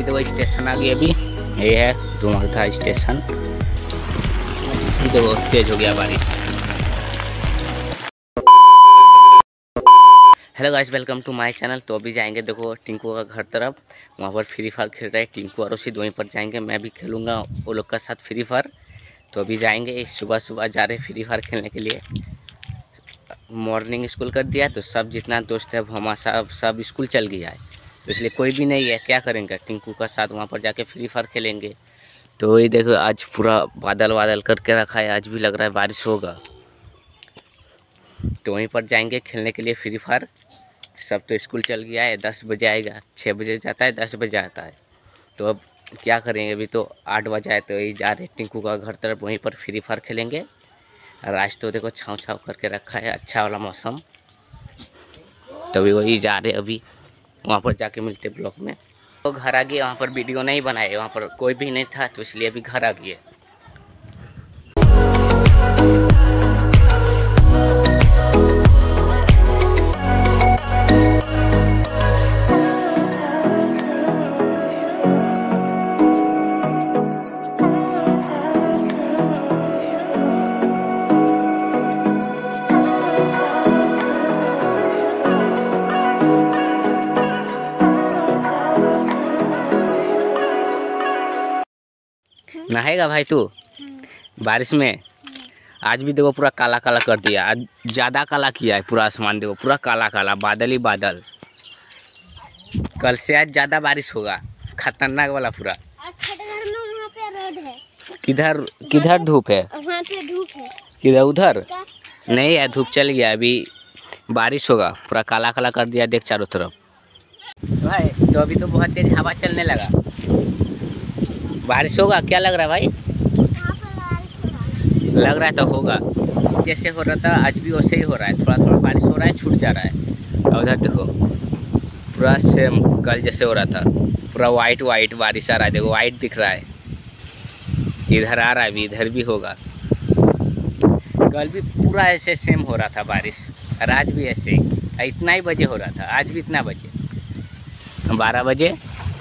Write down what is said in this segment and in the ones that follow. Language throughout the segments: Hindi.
देखो स्टेशन आ गई अभी, ये है डुमरधा स्टेशन। देखो तेज हो गया बारिश। Hello guys, welcome to my channel. तो अभी जाएंगे देखो टिंकू का घर तरफ, वहाँ पर फ्री फायर खेल रहे हैं टिंकू और उसी वहीं पर जाएंगे। मैं भी खेलूँगा वो लोग का साथ फ्री फायर। तो अभी जाएंगे, सुबह सुबह जा रहे फ्री फायर खेलने के लिए। मॉर्निंग स्कूल कर दिया तो सब जितना दोस्त है भमा साहब सब स्कूल चल गया है, तो इसलिए कोई भी नहीं है। क्या करेंगे, टिंकू का साथ वहाँ पर जाके फ्री फायर खेलेंगे। तो वही देखो आज पूरा बादल बादल करके रखा है, आज भी लग रहा है बारिश होगा। तो वहीं पर जाएंगे खेलने के लिए फ्री फायर। सब तो स्कूल चल गया है, 10 बजे आएगा, 6 बजे जाता है, 10 बजे आता है। तो अब क्या करेंगे, अभी तो 8 बजे आए, तो वही जा रहे टिंकू का घर तरफ, वहीं पर फ्री फायर खेलेंगे। और आज तो देखो छाँव छाँव करके रखा है, अच्छा वाला मौसम। तभी वही जा रहे अभी, वहाँ पर जाके मिलते ब्लॉक में। तो घर आ गए, वहाँ पर वीडियो नहीं बनाए, वहाँ पर कोई भी नहीं था, तो इसलिए अभी घर आ गए। नहाएगा भाई तू बारिश में? आज भी देखो पूरा काला काला कर दिया, आज ज़्यादा काला किया है पूरा आसमान। देखो पूरा काला काला, बादल ही बादल। कल से आज ज़्यादा बारिश होगा, खतरनाक वाला पूरा। वहाँ पे रोड है। किधर किधर धूप है? वहाँ पे धूप है। किधर? उधर नहीं है, धूप चल गया, अभी बारिश होगा। पूरा काला काला कर दिया, देख चारों तरफ। भाई तो अभी तो बहुत तेज हवा चलने लगा, बारिश होगा क्या लग रहा है भाई? लग रहा है तो होगा। जैसे हो रहा था आज भी वैसे ही हो रहा है, थोड़ा थोड़ा बारिश हो रहा है, छूट जा रहा है। और उधर देखो पूरा सेम कल जैसे हो रहा था, पूरा वाइट वाइट बारिश आ रहा है। देखो वाइट दिख रहा है, इधर आ रहा है, भी इधर भी होगा। कल भी पूरा ऐसे सेम हो रहा था बारिश, और आज भी ऐसे ही इतना ही बजे हो रहा था। आज भी इतना बजे 12 बजे।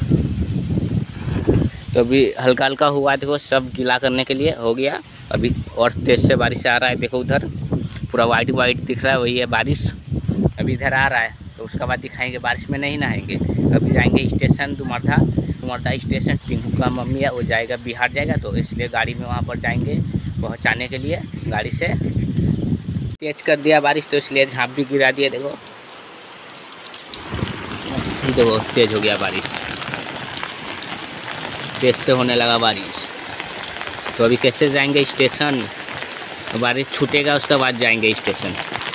तो अभी हल्का हल्का हुआ, देखो सब गीला करने के लिए हो गया। अभी और तेज़ से बारिश आ रहा है, देखो उधर पूरा वाइट वाइट दिख रहा है, वही है बारिश। अभी इधर आ रहा है, तो उसके बाद दिखाएंगे। बारिश में नहीं नहाएंगे, अभी जाएंगे स्टेशन डुमरधा स्टेशन। टिंकू का मम्मी है वो जाएगा, बिहार जाएगा, तो इसलिए गाड़ी में वहाँ पर जाएंगे पहुँचाने के लिए गाड़ी से। तेज कर दिया बारिश, तो इसलिए झाँप भी गिरा दिया। देखो देखो तेज हो गया बारिश, तेज से होने लगा बारिश। तो अभी कैसे जाएंगे स्टेशन? बारिश छूटेगा उसके बाद जाएंगे स्टेशन।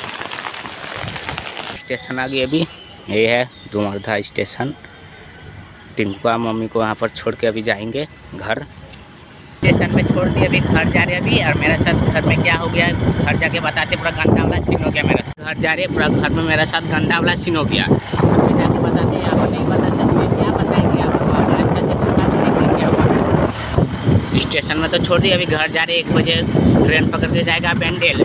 स्टेशन आ गई अभी, ये है डुमरधा स्टेशन। टिंकू का मम्मी को वहाँ पर छोड़ के अभी जाएंगे घर। स्टेशन में छोड़ दिए, अभी घर जा रहे अभी। और मेरे साथ घर में क्या हो गया, घर जाके बताते, पूरा गंदा वाला सीन हो गया मेरा। घर जा रहे पूरा घर में मेरे साथ गंदा वाला सीन हो गया, घर जाके बताते हैं। यहाँ पर नहीं पता चलते, क्या बताएंगे आप? अच्छा से क्या हुआ स्टेशन में तो छोड़ दिए, अभी घर जा रहे। 1 बजे ट्रेन पकड़ के जाएगा बैंडेल।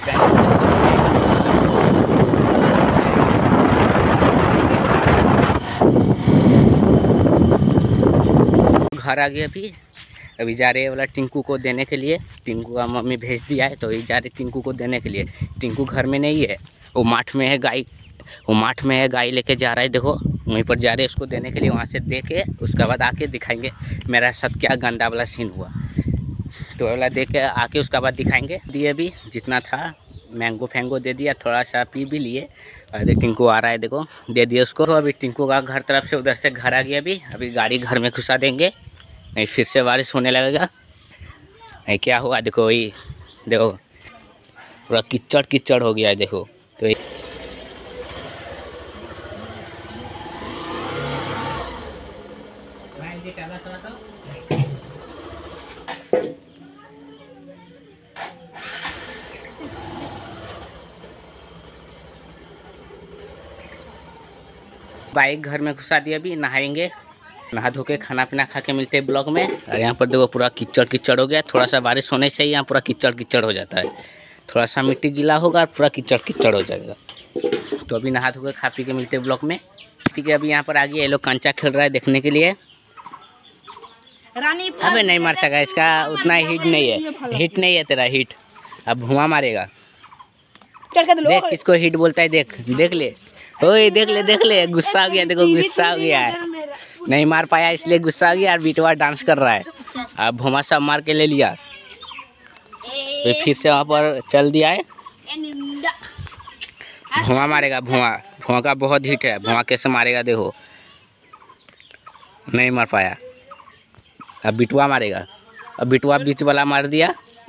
घर आ गए अभी जा रहे वाला टिंकू को देने के लिए। टिंकू का मम्मी भेज दिया है, तो ये जा रहे टिंकू को देने के लिए। टिंकू घर में नहीं है, वो माठ में है, गाय वो माठ में है, गाय लेके जा रहा है। देखो वहीं पर जा रहे उसको देने के लिए। वहाँ से दे के उसके बाद आके दिखाएंगे मेरा साथ क्या गंदा वाला सीन हुआ। तो वाला दे के आके उसके बाद दिखाएंगे। दिए अभी जितना था, मैंगो फैंगो दे दिया, थोड़ा सा पी भी लिए। और टिंकू आ रहा है, देखो दे दिए उसको। तो अभी टिंकू का घर तरफ से उधर से घर आ गया अभी गाड़ी घर में घुसा देंगे, नहीं फिर से बारिश होने लगेगा। नहीं क्या हुआ, देखो वही देखो पूरा कीचड़ कीचड़ हो गया है। देखो तो बाइक घर में घुसा दिया, अभी नहाएंगे। नहा धो के खाना पीना खा के मिलते हैं ब्लॉक में। और यहाँ पर देखो पूरा कीचड़ कीचड़ हो गया। थोड़ा सा बारिश होने से ही यहाँ पूरा कीचड़ कीचड़ हो जाता है। थोड़ा सा मिट्टी गीला होगा और पूरा कीचड़ कीचड़ हो जाएगा। तो अभी नहा धो के खा पी के मिलते हैं ब्लॉक में। ठीक है, अभी यहाँ पर आ गया ये लोग कंचा खेल रहा है देखने के लिए। रानी अबे नहीं मार सका, इसका उतना हिट नहीं है, हिट नहीं है तेरा हिट। अब धुआं मारेगा, चल के देख किसको हिट बोलता है, देख देख ले, ओए देख ले गुस्सा आ गया, देखो गुस्सा आ गया है, नहीं मार पाया इसलिए गुस्सा आ गया। और बिटवा डांस कर रहा है, अब भुआ सब मार के ले लिया, फिर से वहाँ पर चल दिया है। भुआ मारेगा, भुआ का बहुत हिट है, भुआ कैसे मारेगा देखो, नहीं मार पाया। अब बिटवा मारेगा, अब बिटवा बीच वाला मार दिया,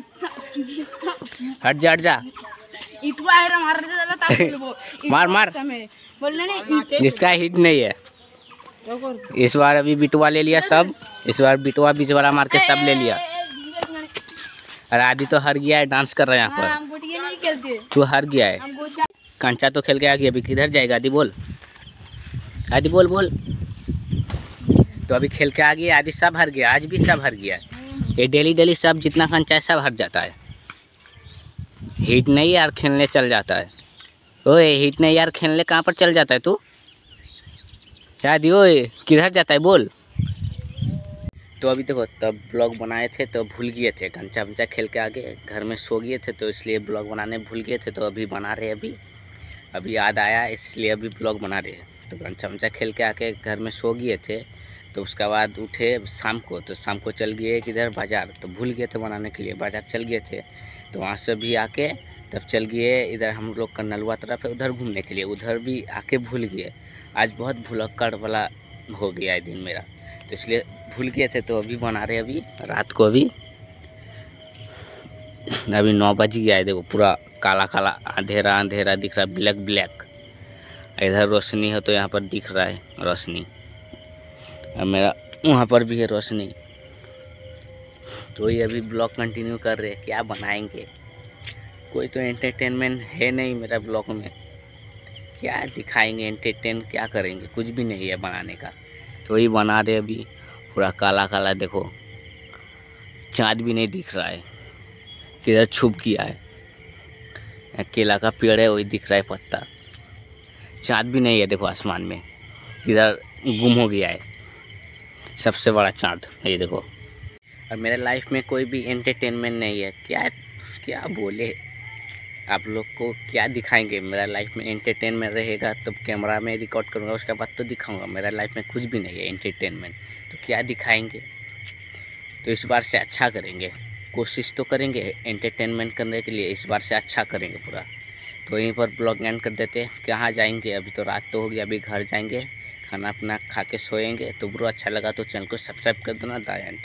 हट जा इटवा है मार दे वाला ता बोलबो मार बोलने नहीं जिसका हिट नहीं है। इस बार अभी बिटवा ले लिया सब, इस बार बिटवा बीच वाला मार के सब ले लिया। और आदि तो हार गया है, डांस कर रहा है यहाँ पर। हम गोटियां नहीं खेलते, तू हार गया है, हम गोटियां कंचा तो खेल के आ गया, अभी किधर जाएगा आदि बोल, आदि बोल। तो अभी खेल के आ गया, आदि सब हार गया, आज भी सब हार गया। ये डेली सब जितना कंचा है सब हार जाता है, हिट नहीं यार खेलने चल जाता है। ओए हिट नहीं यार खेलने कहाँ पर चल जाता है तू, आदि ओए किधर जाता है बोल। तो अभी देखो, तब ब्लॉग बनाए थे तो भूल गए थे, कंचा वंचा खेल के आगे घर में सो गए थे, तो इसलिए ब्लॉग बनाने भूल गए थे। तो अभी बना रहे, अभी याद आया इसलिए अभी ब्लॉग बना रहे। तो कंचा वंचा खेल के आके घर में सो गए थे, तो उसके बाद उठे शाम को, तो शाम को चल गए किधर बाज़ार, तो भूल गए थे बनाने के लिए, बाज़ार चल गए थे। तो वहाँ से भी आके तब चल गए इधर हम लोग का नलवा तरफ है, उधर घूमने के लिए, उधर भी आके भूल गए। आज बहुत भुलक्कड़ वाला हो गया है दिन मेरा, तो इसलिए भूल गए थे। तो अभी बना रहे, अभी रात को, अभी 9 बज गया है, देखो पूरा काला काला अंधेरा दिख रहा है, ब्लैक। इधर रोशनी है तो यहाँ पर दिख रहा है रोशनी, और मेरा वहाँ पर भी है रोशनी। तो ये अभी ब्लॉग कंटिन्यू कर रहे, क्या बनाएंगे, कोई तो एंटरटेनमेंट है नहीं मेरा ब्लॉग में, क्या दिखाएंगे, एंटरटेन क्या करेंगे, कुछ भी नहीं है बनाने का। तो वही बना रहे अभी, पूरा काला काला, देखो चाँद भी नहीं दिख रहा है, किधर छुप गया है, केला का पेड़ है वही दिख रहा है पत्ता, चाँद भी नहीं है, देखो आसमान में किधर गुम हो गया है सबसे बड़ा चाँद, ये देखो। और मेरे लाइफ में कोई भी एंटरटेनमेंट नहीं है, क्या बोले आप लोग को, क्या दिखाएंगे। मेरा लाइफ में एंटरटेनमेंट रहेगा तो कैमरा में रिकॉर्ड करूँगा, उसके बाद तो दिखाऊंगा। मेरा लाइफ में कुछ भी नहीं है एंटरटेनमेंट, तो क्या दिखाएंगे। तो इस बार से अच्छा करेंगे, कोशिश तो करेंगे एंटरटेनमेंट करने के लिए, इस बार से अच्छा करेंगे पूरा। तो यहीं पर ब्लॉग एंड कर देते हैं, कहाँ जाएंगे, अभी तो रात तो हो गया, अभी घर जाएंगे, खाना अपना खा के सोएंगे। तो ब्रो अच्छा लगा तो चैनल को सब्सक्राइब कर देना। The and.